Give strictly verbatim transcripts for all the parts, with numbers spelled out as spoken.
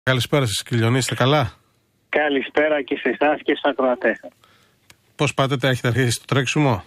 Καλησπέρα σας, Κιλιονί, είστε καλά? Καλησπέρα και σε εσάς και στους ακροατές. Πώς πάτε, έχετε αρχίσει το τρέξιμο?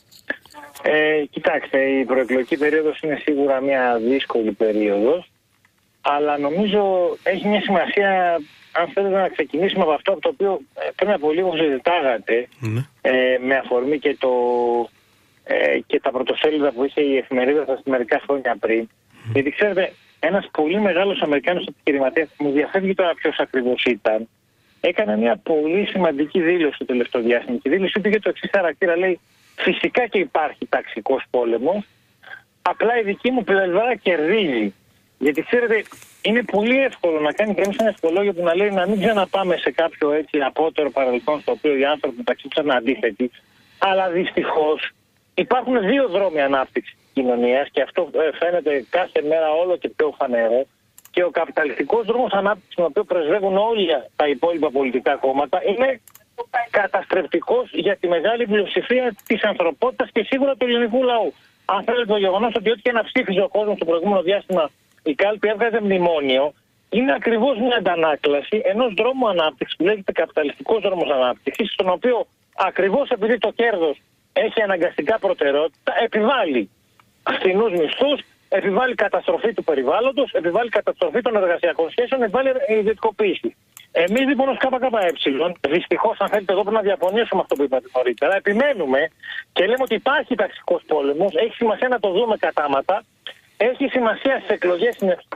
Ε, κοιτάξτε, η προεκλογική περίοδος είναι σίγουρα μια δύσκολη περίοδος, αλλά νομίζω έχει μια σημασία, αν θέλετε, να ξεκινήσουμε από αυτό από το οποίο πριν από λίγο συζητάγατε, mm. ε, με αφορμή και, το, ε, και τα πρωτοσέλιδα που είχε η εφημερίδα σας μερικά χρόνια πριν. Mm. Γιατί ξέρετε, ένας πολύ μεγάλος Αμερικάνος επιχειρηματίας, μου διαφεύγει τώρα ποιος ακριβώς ήταν, έκανε μια πολύ σημαντική δήλωση το τελευταίο διάστημα. Και η δήλωση του είχε το εξής χαρακτήρα, λέει: φυσικά και υπάρχει ταξικός πόλεμος, απλά η δική μου πλευρά κερδίζει. Γιατί ξέρετε, είναι πολύ εύκολο να κάνει κανείς ένα ευχολόγιο που να λέει να μην ξαναπάμε σε κάποιο έτσι απότερο παρελθόν στο οποίο οι άνθρωποι μεταξύ τους είναι αντίθετοι. Αλλά δυστυχώς υπάρχουν δύο δρόμοι ανάπτυξης της κοινωνίας και αυτό φαίνεται κάθε μέρα όλο και πιο φανερό. Και ο καπιταλιστικός δρόμος ανάπτυξης, τον οποίο πρεσβεύουν όλα τα υπόλοιπα πολιτικά κόμματα, είναι καταστρεπτικός για τη μεγάλη πλειοψηφία της ανθρωπότητας και σίγουρα του ελληνικού λαού. Αν θέλετε, το γεγονός ότι ό,τι και να ψήφιζε ο κόσμος στο προηγούμενο διάστημα, η κάλπη έβγαζε μνημόνιο, είναι ακριβώς μια αντανάκλαση ενός δρόμου ανάπτυξης που λέγεται καπιταλιστικός δρόμος ανάπτυξης, στον οποίο ακριβώς επειδή το κέρδος έχει αναγκαστικά προτεραιότητα, επιβάλλει φθηνούς μισθούς, επιβάλλει καταστροφή του περιβάλλοντος, επιβάλλει καταστροφή των εργασιακών σχέσεων, επιβάλλει ιδιωτικοποίηση. Εμείς λοιπόν ως ΚΚΕ, δυστυχώς, αν θέλετε, εδώ πρέπει να διαφωνήσουμε αυτό που είπατε νωρίτερα, επιμένουμε και λέμε ότι υπάρχει ταξικός πόλεμος, έχει σημασία να το δούμε κατάματα, έχει σημασία στις εκλογές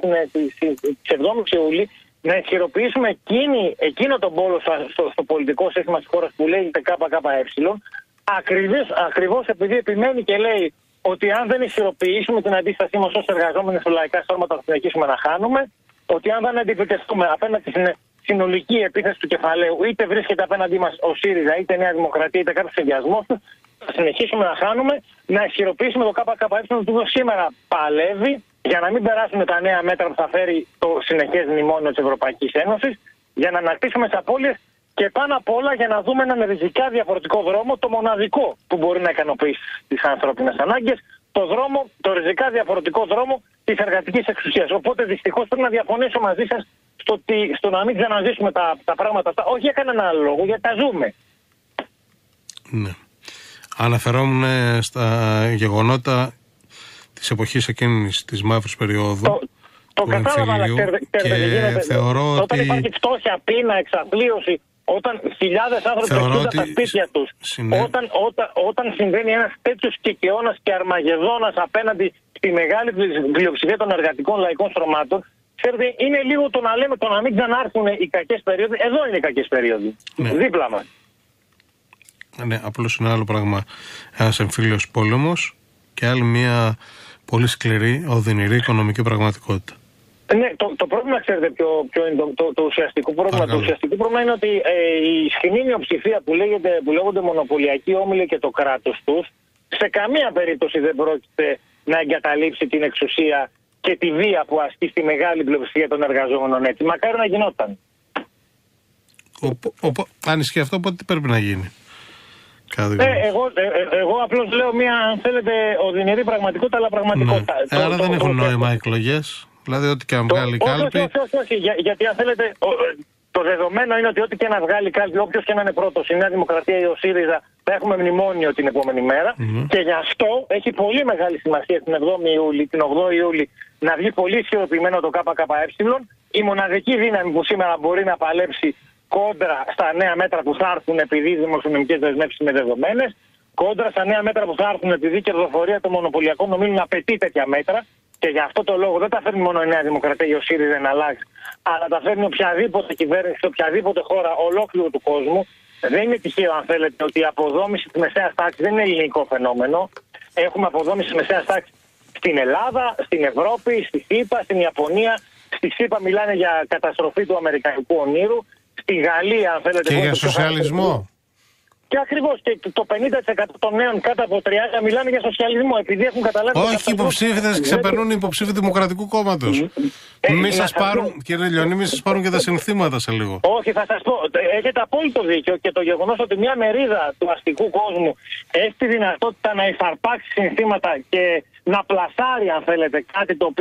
της εβδόμης Ιουλίου να ισχυροποιήσουμε εκείνη, εκείνο τον πόλο στο, στο πολιτικό σύστημα της χώρας που λέγεται ΚΚΕ, ακριβώς, ακριβώς επειδή επιμένει και λέει ότι αν δεν ισχυροποιήσουμε την αντίστασή μας ως εργαζόμενοι στα λαϊκά στρώματα θα συνεχίσουμε να χάνουμε, ότι αν δεν αντιπιτεθούμε απέναντι στην συνολική επίθεση του κεφαλαίου, είτε βρίσκεται απέναντί μας ο ΣΥΡΙΖΑ, είτε Νέα Δημοκρατία, είτε κάποιος συνδυασμός του, θα συνεχίσουμε να χάνουμε, να ισχυροποιήσουμε το ΚΚΕ, το οποίο σήμερα παλεύει για να μην περάσουμε τα νέα μέτρα που θα φέρει το συνεχές μνημόνιο της Ευρωπαϊκής Ένωσης, για να ανακτήσουμε τις απώλειες και πάνω απ' όλα για να δούμε έναν ριζικά διαφορετικό δρόμο, το μοναδικό που μπορεί να ικανοποιήσει τις ανθρώπινες ανάγκες, το δρόμο, το ριζικά διαφορετικό δρόμο της εργατικής εξουσίας. Οπότε δυστυχώς πρέπει να διαφωνήσω μαζί σας στο, ότι, στο να μην ξαναζήσουμε τα, τα πράγματα αυτά, όχι για κανένα άλλο λόγο, γιατί τα ζούμε. Ναι. Αναφερόμουν στα γεγονότα της εποχής εκείνης της μαύρης περίοδου. Το, το κατάλαβα, αλλά ξέρετε, θεωρώ όταν ότι... υπάρχει φτώχεια, πείνα, εξαθλίωση, όταν χιλιάδες άνθρωποι βρίσκονται στα σπίτια τους, συνέ... όταν, όταν, όταν συμβαίνει ένας τέτοιος κικαιώνας και αρμαγεδόνας απέναντι στη μεγάλη πλειοψηφία των εργατικών λαϊκών στρωμάτων, ξέρετε, είναι λίγο το να λέμε το να μην ξανάρθουν οι κακές περίοδοι. Εδώ είναι οι κακές περίοδοι. Ναι. Δίπλα μας. Ναι, απλώς είναι άλλο πράγμα ένας εμφύλιος πόλεμος και άλλη μια πολύ σκληρή, οδυνηρή οικονομική πραγματικότητα. Ναι, το, το πρόβλημα, ξέρετε, ποιο, ποιο είναι το, το, το ουσιαστικό πρόβλημα. Το ουσιαστικό πρόβλημα είναι ότι ε, η ισχυρή μειοψηφία που, που λέγονται μονοπωλιακοί όμιλοι και το κράτος τους, σε καμία περίπτωση δεν πρόκειται να εγκαταλείψει την εξουσία και τη βία που ασκεί στη μεγάλη πλειοψηφία των εργαζόμενων έτσι. Μακάρι να γινόταν. Ο, ο, ο, αν ισχύει αυτό, οπότε τι πρέπει να γίνει? Ε, εγώ, ε, εγώ απλώς λέω μια, αν θέλετε, οδυνηρή πραγματικότητα, αλλά πραγματικότητα. Ναι. Ε, άρα δεν έχουν νόημα εκλογές. Δηλαδή, ό,τι και αν βγάλει κάλπη. Όχι, όχι, όχι. Για, γιατί αν θέλετε, ο, το δεδομένο είναι ότι ό,τι και να βγάλει κάλπη, όποιος και να είναι πρώτος, η Νέα Δημοκρατία ή ο ΣΥΡΙΖΑ, θα έχουμε μνημόνιο την επόμενη μέρα. Mm-hmm. Και γι' αυτό έχει πολύ μεγάλη σημασία την εβδόμη Ιουλίου, την ογδόη Ιουλίου, να βγει πολύ ισχυροποιημένο το ΚΚΕ. Η μοναδική δύναμη που σήμερα μπορεί να παλέψει κόντρα στα νέα μέτρα που θα έρθουν επειδή οι δημοσιονομικές δεσμεύσεις είναι δεδομένες, κόντρα στα νέα μέτρα που θα έρθουν επειδή η κερδοφορία των μονοπωλιακών ομίλων απαιτεί τέτοια μέτρα. Και γι' αυτό το λόγο δεν τα φέρνει μόνο η Νέα Δημοκρατία ή ο ΣΥΡΙΖΑ να αλλάξει, αλλά τα φέρνει οποιαδήποτε κυβέρνηση σε οποιαδήποτε χώρα ολόκληρου του κόσμου. Δεν είναι τυχαίο, αν θέλετε, ότι η αποδόμηση της μεσαίας τάξης δεν είναι ελληνικό φαινόμενο. Έχουμε αποδόμηση της μεσαίας τάξης στην Ελλάδα, στην Ευρώπη, στη ΣΥΠΑ, στην Ιαπωνία. Στη ΣΥΠΑ μιλάνε για καταστροφή του αμερικανικού ονείρου. Στη Γαλλία, αν θέλετε. Και για σοσιαλισμό. Και ακριβώς και το πενήντα τοις εκατό των νέων κάτω από τριάντα μιλάνε για σοσιαλισμό, επειδή έχουν καταλάβει. Όχι, οι υποψήφιδες ξεπερνούν οι υποψήφοι του Δημοκρατικού Κόμματος. Ε, μη σας πάρουν, πω... κύριε Λιονί, μη σας πάρουν και τα συνθήματα σε λίγο. Όχι, θα σας πω. Έχετε απόλυτο δίκιο και το γεγονός ότι μια μερίδα του αστικού κόσμου έχει τη δυνατότητα να υφαρπάξει συνθήματα και να πλασάρει, αν θέλετε, κάτι το οποίο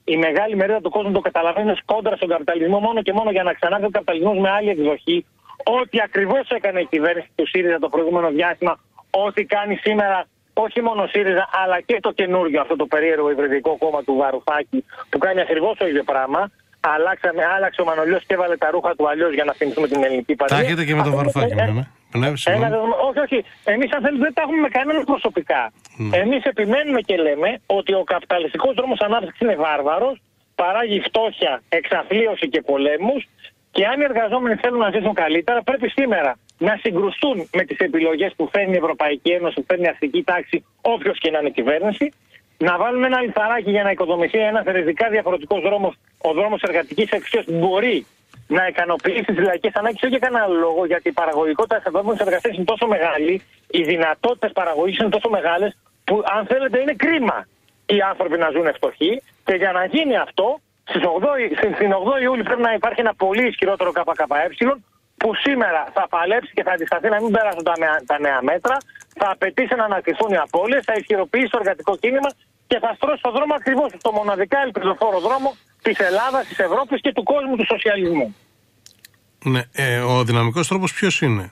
η μεγάλη μερίδα του κόσμου το καταλαβαίνει ως κόντρα στον καπιταλισμό μόνο και μόνο για να ξανάρθει ο καπιταλισμός με άλλη εκδοχή. Ό,τι ακριβώς έκανε η κυβέρνηση του ΣΥΡΙΖΑ το προηγούμενο διάστημα, ό,τι κάνει σήμερα όχι μόνο ο ΣΥΡΙΖΑ, αλλά και το καινούργιο αυτό το περίεργο υβριδικό κόμμα του Βαρουφάκη, που κάνει ακριβώς το ίδιο πράγμα. Αλλάξαμε, άλλαξε ο Μανολιός και έβαλε τα ρούχα του αλλιώς για να θυμηθούμε την ελληνική πατρίδα. Τα έχετε και με τον Βαρουφάκη, ναι, ναι. Ναι, Ένα, όχι, όχι. Εμείς αν θέλετε δεν τα έχουμε με κανέναν προσωπικά. Ναι. Εμείς επιμένουμε και λέμε ότι ο καπιταλιστικός δρόμος ανάπτυξης είναι βάρβαρος, παράγει φτώχεια, εξαθλίωση και πολέμους, και αν οι εργαζόμενοι θέλουν να ζήσουν καλύτερα, πρέπει σήμερα να συγκρουστούν με τις επιλογές που φέρνει η Ευρωπαϊκή Ένωση, που φέρνει η αστική τάξη, όποιος και να είναι κυβέρνηση, να βάλουν ένα λιθαράκι για να οικοδομηθεί ένας ριζικά διαφορετικός δρόμος, ο δρόμος εργατικής εξουσίας, που μπορεί να ικανοποιήσει τις λαϊκές ανάγκες, όχι για κανένα λόγο, γιατί η παραγωγικότητα της ανθρώπινης εργασίας είναι τόσο μεγάλη, οι δυνατότητες παραγωγής είναι τόσο μεγάλες, που αν θέλετε είναι κρίμα οι άνθρωποι να ζουν φτωχοί, και για να γίνει αυτό, στις ογδόη Ιούλη πρέπει να υπάρχει ένα πολύ ισχυρότερο ΚΚΕ, που σήμερα θα παλέψει και θα αντισταθεί να μην πέρασουν τα νέα, τα νέα μέτρα, θα απαιτήσει να ανακτηθούν οι απώλειες, θα ισχυροποιήσει το εργατικό κίνημα και θα στρώσει το δρόμο ακριβώς στο μοναδικά ελπιδοφόρο δρόμο της Ελλάδας, της Ευρώπης και του κόσμου του σοσιαλισμού. Ναι, ε, ο δυναμικός τρόπος ποιος είναι?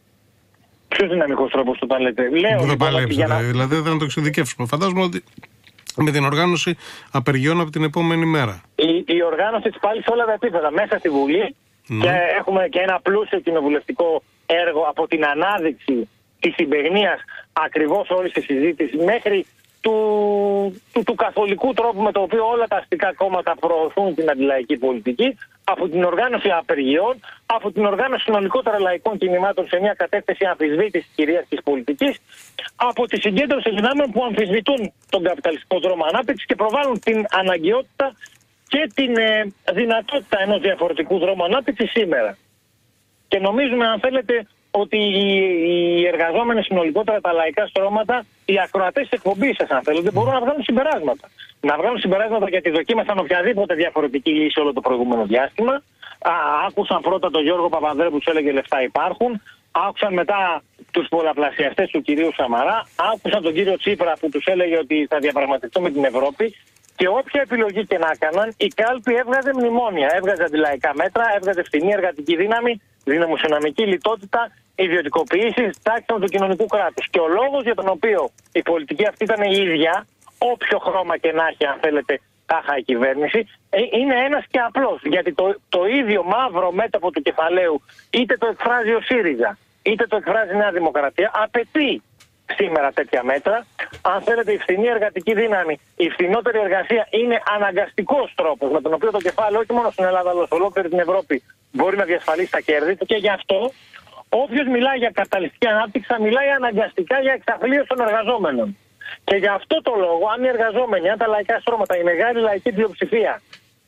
Ποιος δυναμικός τρόπος το τα λέτε? Λέω, δεν λοιπόν, παλέψετε, να... δηλαδή δεν θα το εξειδικεύσουμε. Φαντάζομαι ότι με την οργάνωση απεργιών από την επόμενη μέρα. Η, η οργάνωση της πάλι σε όλα τα επίπεδα, μέσα στη Βουλή, mm. και έχουμε και ένα πλούσιο κοινοβουλευτικό έργο από την ανάδειξη της συμπαιγνίας ακριβώς όλης της συζήτησης μέχρι του, του, του καθολικού τρόπου με το οποίο όλα τα αστικά κόμματα προωθούν την αντιλαϊκή πολιτική, από την οργάνωση απεργιών, από την οργάνωση συνολικότερα λαϊκών κινημάτων σε μια κατεύθυνση αμφισβήτησης της κυρίαρχης πολιτικής, από τη συγκέντρωση δυνάμεων που αμφισβητούν τον καπιταλιστικό δρόμο ανάπτυξης και προβάλλουν την αναγκαιότητα και την ε, δυνατότητα ενός διαφορετικού δρόμου ανάπτυξης σήμερα. Και νομίζουμε, αν θέλετε, ότι οι, οι εργαζόμενοι συνολικότερα, τα λαϊκά στρώματα, οι ακροατές της εκπομπής σας, αν θέλετε, μπορούν να βγάλουν συμπεράσματα. Να βγάλουν συμπεράσματα γιατί δοκίμασαν οποιαδήποτε διαφορετική λύση όλο το προηγούμενο διάστημα. Α, άκουσαν πρώτα τον Γιώργο Παπανδρέου που τους έλεγε λεφτά υπάρχουν. Άκουσαν μετά τους πολλαπλασιαστές του κυρίου Σαμαρά. Άκουσαν τον κύριο Τσίπρα που τους έλεγε ότι θα διαπραγματευτούν με την Ευρώπη. Και όποια επιλογή και να έκαναν, η κάλπη έβγαζε μνημόνια. Έβγαζε αντιλαϊκά μέτρα, έβγαζε φθηνή εργατική δύναμη, δημοσιονομική λιτότητα, ιδιωτικοποίηση, τάξεων του κοινωνικού κράτους. Και ο λόγος για τον οποίο η πολιτική αυτή ήταν η ίδια, όποιο χρώμα και να έχει, αν θέλετε, τάχα η κυβέρνηση, είναι ένας και απλός. Γιατί το, το ίδιο μαύρο μέτωπο του κεφαλαίου, είτε το εκφράζει ο ΣΥΡΙΖΑ, είτε το εκφράζει η Νέα Δημοκρατία, απαιτεί σήμερα τέτοια μέτρα. Αν θέλετε, η φθηνή εργατική δύναμη, η φθηνότερη εργασία είναι αναγκαστικός τρόπος με τον οποίο το κεφάλαιο, όχι μόνο στην Ελλάδα, αλλά σε ολόκληρη την Ευρώπη, μπορεί να διασφαλίσει τα κέρδη του. Και γι' αυτό, όποιος μιλάει για καπιταλιστική ανάπτυξη, θα μιλάει αναγκαστικά για εξαθλίωση των εργαζόμενων. Και γι' αυτό το λόγο, αν οι εργαζόμενοι, αν τα λαϊκά στρώματα, η μεγάλη λαϊκή πλειοψηφία,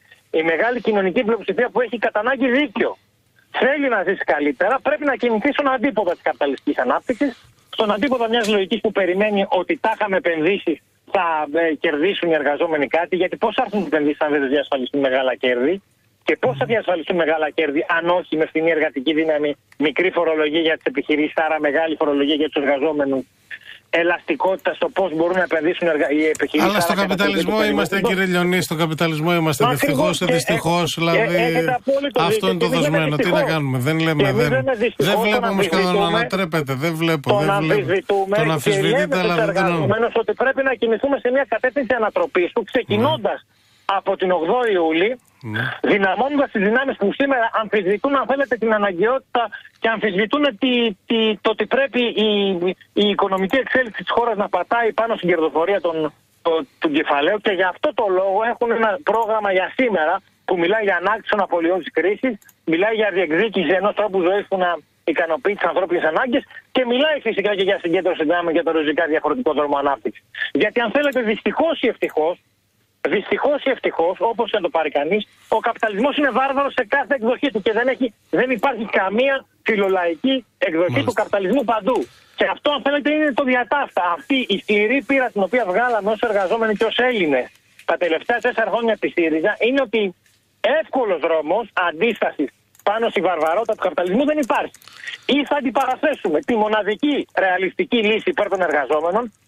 η μεγάλη κοινωνική πλειοψηφία που έχει κατά ανάγκη δίκιο, θέλει να ζήσει καλύτερα, πρέπει να κινηθεί στον αντίποδα της καπιταλιστικής ανάπτυξης, στον αντίποδα μιας λογικής που περιμένει ότι τάχα με επενδύσεις θα ε, κερδίσουν οι εργαζόμενοι κάτι, γιατί πώς θα έρθουν οι επενδύσεις αν δεν διασφαλιστούν μεγάλα κέρδη, και πώς θα διασφαλιστούν μεγάλα κέρδη αν όχι με φθηνή εργατική δύναμη, μικρή φορολογία για τις επιχειρήσεις, άρα μεγάλη φορολογία για τους εργαζόμενους, ελαστικότητα στο πώς μπορούν να επενδύσουν οι επιχειρήσεις. Αλλά στο καπιταλισμό είμαστε, κύριε Λιονί, στο καπιταλισμό είμαστε. Δυστυχώς ή δυστυχώς, δηλαδή αυτό είναι το δοσμένο. Τι να κάνουμε, δεν λέμε. Δεν, δεν βλέπω όμως κανέναν να ανατρέπεται. Δεν βλέπω. Τον δεν αμφισβητούμε τον αμφισβητείτε, και αλλά λέμε στους ότι πρέπει να κινηθούμε σε μια κατεύθυνση ανατροπής του, ξεκινώντας από την ογδόη Ιούλη, ναι, δυναμώνοντας τις δυνάμεις που σήμερα αμφισβητούν, αν θέλετε, την αναγκαιότητα και αμφισβητούν τη, τη, το ότι πρέπει η, η οικονομική εξέλιξη της χώρας να πατάει πάνω στην κερδοφορία των, το, του κεφαλαίου, και γι' αυτό το λόγο έχουν ένα πρόγραμμα για σήμερα που μιλάει για ανάκτηση των απολειών της κρίσης, μιλάει για διεκδίκηση ενός τρόπου ζωής που να ικανοποιεί τις ανθρώπινες ανάγκες και μιλάει φυσικά και για συγκέντρωση δυνάμεων για το ριζικά διαφορετικό δρόμο ανάπτυξης. Γιατί αν θέλετε, δυστυχώς ή ευτυχώς, Δυστυχώς ή ευτυχώς, όπως να το πάρει κανείς, ο καπιταλισμός είναι βάρβαρος σε κάθε εκδοχή του και δεν, έχει, δεν υπάρχει καμία φιλολαϊκή εκδοχή Μάλιστα. του καπιταλισμού παντού. Και αυτό, αν θέλετε, είναι το διατάφτα. Αυτή η σκληρή πείρα την οποία βγάλαμε ως εργαζόμενοι και ως Έλληνες τα τελευταία τέσσερα χρόνια της ΣΥΡΙΖΑ είναι ότι εύκολος δρόμος αντίστασης πάνω στη βαρβαρότητα του καπιταλισμού δεν υπάρχει. Ή θα αντιπαραθέσουμε τη μοναδική ρεαλιστική λύση υπέρ των εργαζόμενων,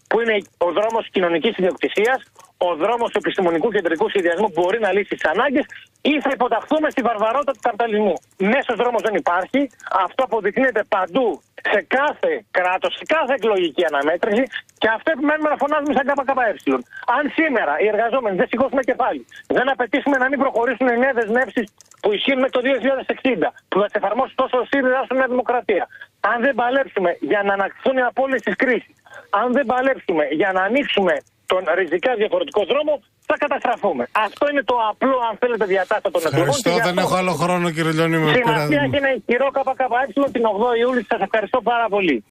που είναι ο δρόμος κοινωνικής ιδιοκτησίας, ο δρόμος του επιστημονικού κεντρικού σχεδιασμού που μπορεί να λύσει τις ανάγκες, ή θα υποταχθούμε στη βαρβαρότητα του καπιταλισμού. Μέσος δρόμος δεν υπάρχει. Αυτό αποδεικνύεται παντού, σε κάθε κράτος, σε κάθε εκλογική αναμέτρηση, και αυτό επιμένουμε να φωνάζουμε σαν ΚΚΕ. Αν σήμερα οι εργαζόμενοι δεν σηκώσουμε κεφάλι, δεν απαιτήσουμε να μην προχωρήσουν οι νέες δεσμεύσεις που ισχύουν με το δύο χιλιάδες εξήντα, που θα τις εφαρμόσει τόσο ο ΣΥΡΙΖΑ όσο η Νέα Δημοκρατία, αν δεν παλέψουμε για να ανακτηθούν οι απώλειες της κρίσης, αν δεν παλέψουμε για να ανοίξουμε τον ριζικά διαφορετικό δρόμο, θα καταστραφούμε. Αυτό είναι το απλό, αν θέλετε, διατάστα των εκλογών. Ευχαριστώ, δεν έχω άλλο χρόνο, κύριε Λιονίμη. Σημασία έχει ένα ισχυρό ΚΚΕ την ογδόη Ιούλη. Σας ευχαριστώ πάρα πολύ.